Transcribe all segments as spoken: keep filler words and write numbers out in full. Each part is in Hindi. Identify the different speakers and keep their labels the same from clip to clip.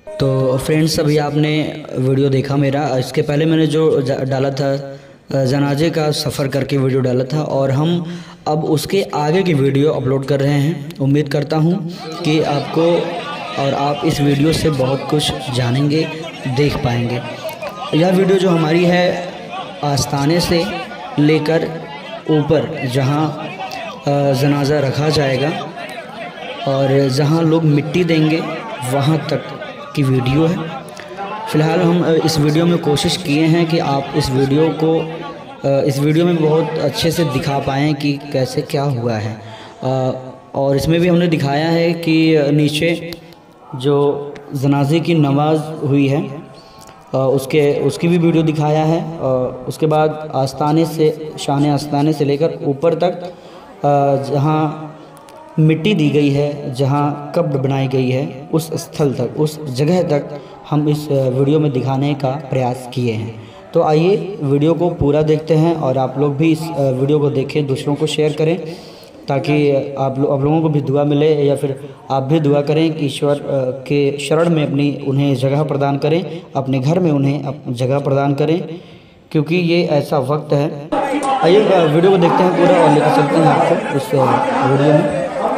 Speaker 1: तो फ्रेंड्स, अभी आपने वीडियो देखा मेरा। इसके पहले मैंने जो डाला था जनाजे का सफ़र करके वीडियो डाला था, और हम अब उसके आगे की वीडियो अपलोड कर रहे हैं। उम्मीद करता हूं कि आपको और आप इस वीडियो से बहुत कुछ जानेंगे, देख पाएंगे। यह वीडियो जो हमारी है आस्ताने से लेकर ऊपर जहां जनाजा रखा जाएगा और जहां लोग मिट्टी देंगे वहां तक की वीडियो है। फ़िलहाल हम इस वीडियो में कोशिश किए हैं कि आप इस वीडियो को इस वीडियो में बहुत अच्छे से दिखा पाएँ कि कैसे क्या हुआ है। और इसमें भी हमने दिखाया है कि नीचे जो जनाजे की नमाज हुई है उसके उसकी भी वीडियो दिखाया है। उसके बाद आस्ताने से शान आस्ताने से लेकर ऊपर तक जहाँ मिट्टी दी गई है, जहाँ कब्र बनाई गई है, उस स्थल तक, उस जगह तक हम इस वीडियो में दिखाने का प्रयास किए हैं। तो आइए वीडियो को पूरा देखते हैं और आप लोग भी इस वीडियो को देखें, दूसरों को शेयर करें, ताकि आप लो, आप लोगों को भी दुआ मिले, या फिर आप भी दुआ करें कि ईश्वर के शरण में अपनी उन्हें जगह प्रदान करें, अपने घर में उन्हें जगह प्रदान करें, क्योंकि ये ऐसा वक्त है। आइए वीडियो को देखते हैं पूरा और लेकर चलते हैं आपको इस वीडियो में।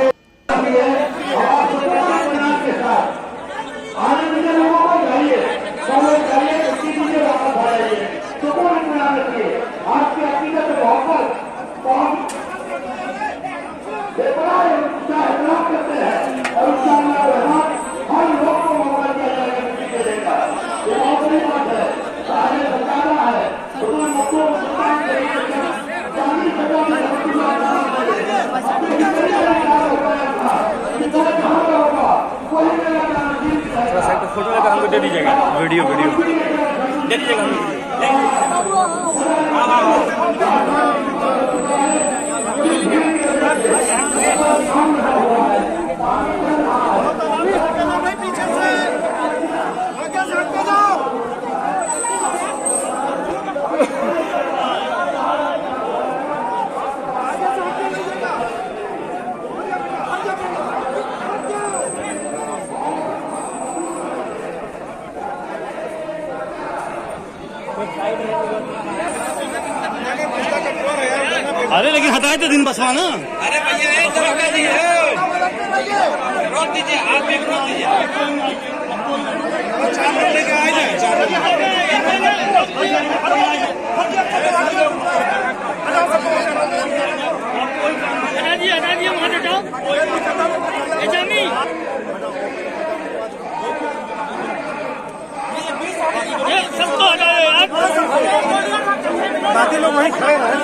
Speaker 2: फोटो लेकर हमको दे दीजिएगा, वीडियो वीडियो दे दीजिएगा। अरे लेकिन हटाए तो दिन बसवा ना। अरे भैया एक तो रोक दीजिए, रोक दीजिए, आप भी रोक दीजिए। चार लोग लेके आए जाए, चार लोग हटा दिए, हटा दिए, वहाँ हटाओ। सबको हटाओ यार, बाकी लोग वहीं खड़े रहे,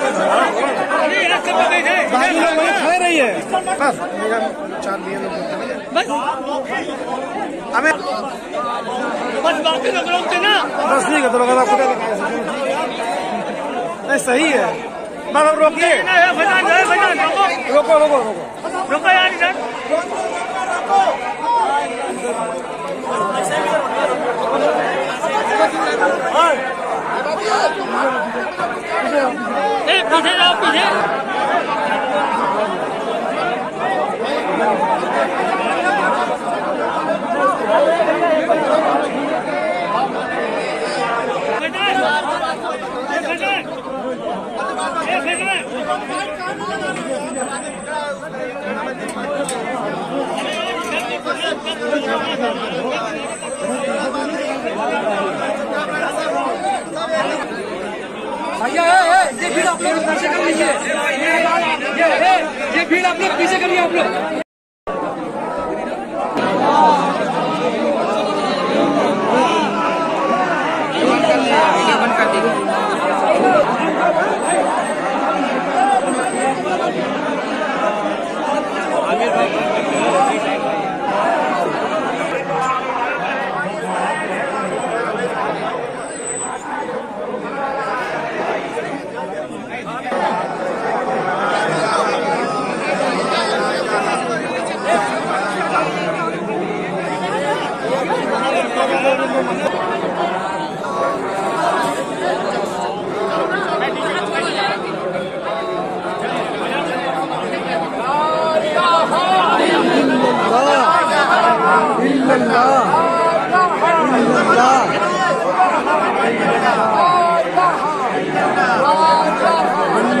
Speaker 2: बाकी लोग वहीं खड़े रहिए। बस मेरा चार दिए लोग बस, हमें बस बाकी लोग रोकते ना। बस ठीक है, तो लोग नहीं सही है, बस रोकिए, रोको रोको रोको रोको यार, इधर पीछे जाओ, पीछे भैया ये भीड़ आप लोग पीछे कर लीजिए, ये भीड़ आप लोग पीछे करिए आप लोग।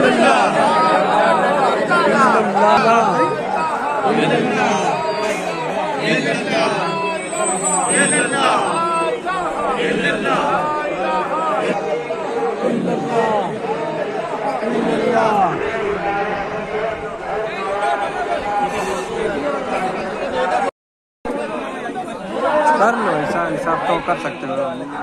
Speaker 3: कर लो ऐसा हिसाब तो कर सकते हो।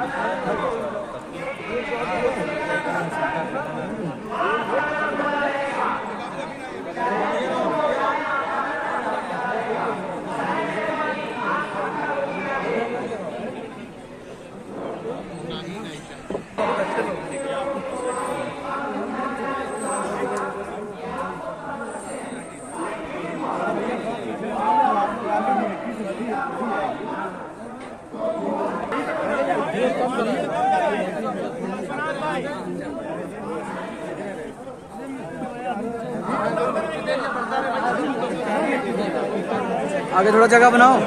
Speaker 3: आगे थोड़ा जगह बनाओ।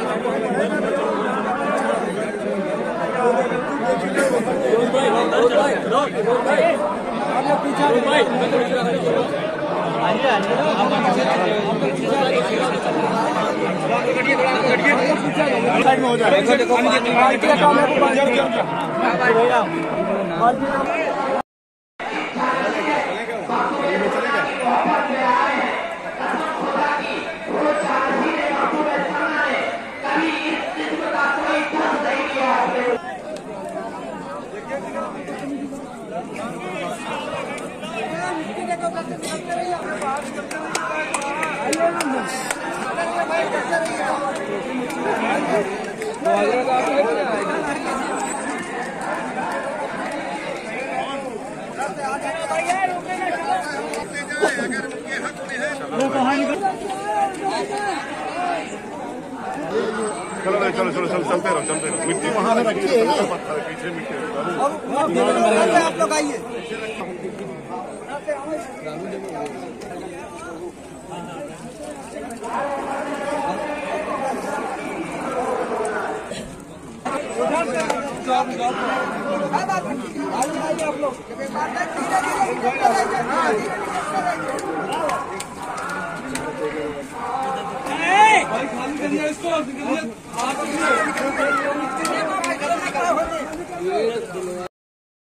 Speaker 4: चलो चलो चलो चलो चलते रहो चलते रहो। मिट्टी वहाँ रखी है ना पीछे मिट्टी आप लोग आइए। आप लोग